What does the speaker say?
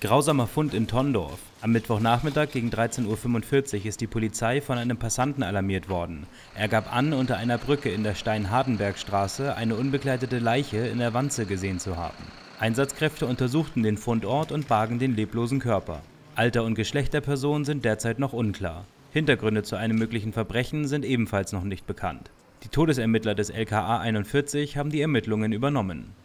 Grausamer Fund in Tondorf. Am Mittwochnachmittag gegen 13:45 Uhr ist die Polizei von einem Passanten alarmiert worden. Er gab an, unter einer Brücke in der Stein-Hardenberg-Straße eine unbegleitete Leiche in der Wanze gesehen zu haben. Einsatzkräfte untersuchten den Fundort und bargen den leblosen Körper. Alter und Geschlecht der Person sind derzeit noch unklar. Hintergründe zu einem möglichen Verbrechen sind ebenfalls noch nicht bekannt. Die Todesermittler des LKA 41 haben die Ermittlungen übernommen.